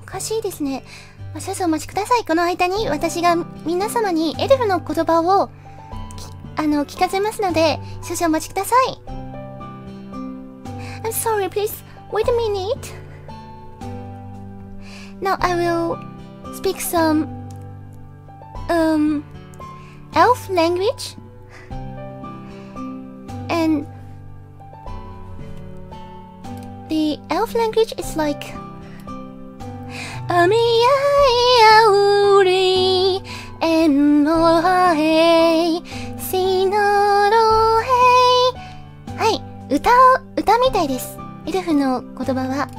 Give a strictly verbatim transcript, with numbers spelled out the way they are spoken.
おかしいですね。少々お待ちください。この間に私が皆様にエルフの言葉をあの聞かせますので、少々お待ちください。I'm sorry, please wait a minute. Now I will speak some um elf language and the elf language is like Ami auri enohei sinorohei。はい、歌歌みたいです。エルフの言葉は。